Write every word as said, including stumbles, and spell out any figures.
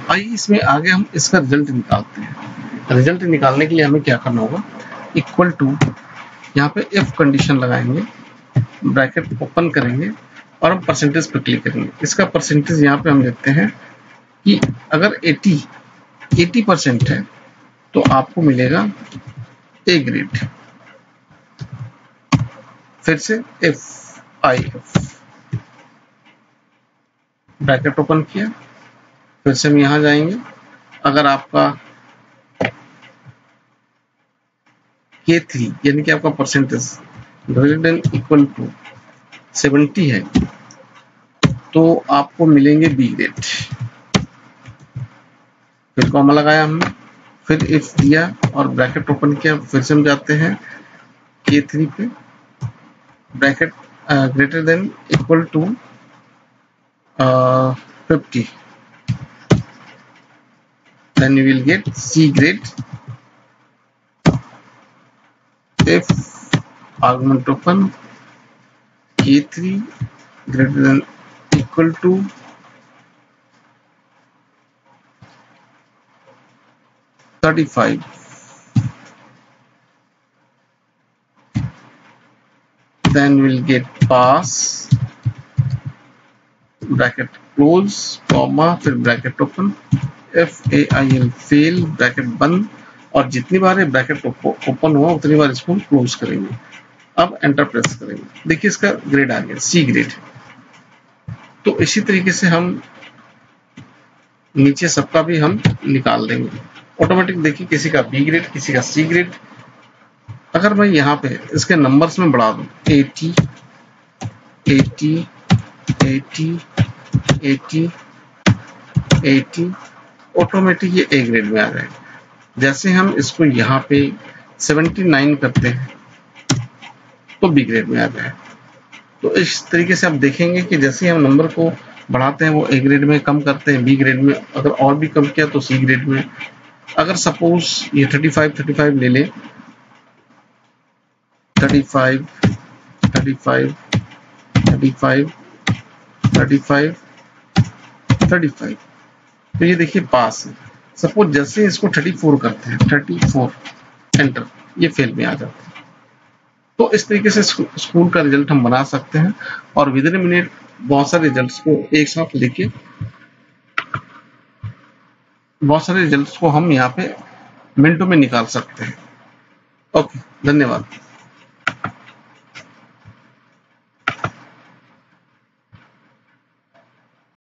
आइए इसमें आगे हम इसका रिजल्ट निकालते हैं। रिजल्ट निकालने के लिए हमें क्या करना होगा, इक्वल टू यहाँ पे इफ कंडीशन लगाएंगे, ब्रैकेट ओपन करेंगे और हम परसेंटेज पर क्लिक करेंगे। इसका परसेंटेज यहाँ पे हम देखते हैं कि अगर अस्सी परसेंट है तो आपको मिलेगा ए ग्रेड। फिर से F I F, bracket open किया, फिर से हम यहां जाएंगे। अगर आपका के थ्री यानी कि आपका percentage greater than equal to seventy है तो आपको मिलेंगे बी ग्रेड। फिर कॉमा लगाया हमने, फिर इफ दिया और ब्रैकेट ओपन किया, फिर से हम जाते हैं के थ्री पे, bracket greater than equal to fifty, then you will get C grade if argument open K three greater than equal to thirty-five, then we will get pass, bracket close, comma, फिर bracket open, F A I L fail, bracket बंद, और जितनी बार ये bracket open हुआ उतनी बार इसको close करेंगे। अब एंटर प्रेस करेंगे, देखिए इसका ग्रेड आ गया सी ग्रेड। तो इसी तरीके से हम नीचे सबका भी हम निकाल देंगे ऑटोमेटिक। देखिए किसी का बी ग्रेड, किसी का सी ग्रेड। अगर मैं यहाँ पे इसके नंबर्स में बढ़ा दूं eighty eighty eighty eighty eighty, automatic ये ए ग्रेड में आ जाएगा। जैसे हम इसको यहाँ पे उन्यासी करते हैं तो बी ग्रेड में आ जाएगा। तो इस तरीके से आप देखेंगे कि जैसे हम नंबर को बढ़ाते हैं वो ए ग्रेड में, कम करते हैं बी ग्रेड में, अगर और भी कम किया तो सी ग्रेड में। अगर सपोज ये पैंतीस पैंतीस ले ले, पैंतीस पैंतीस पैंतीस पैंतीस पैंतीस, तो ये देखिए पास है। सपोज जैसे इसको चौंतीस करते हैं, चौंतीस एंटर, ये फेल में आ जाता है। तो इस तरीके से स्कूल का रिजल्ट हम बना सकते हैं और विद इन मिनट बहुत सारे रिजल्ट्स को एक साथ लेके बहुत सारे रिजल्ट्स को हम यहाँ पे मिनटों में निकाल सकते हैं। ओके, धन्यवाद।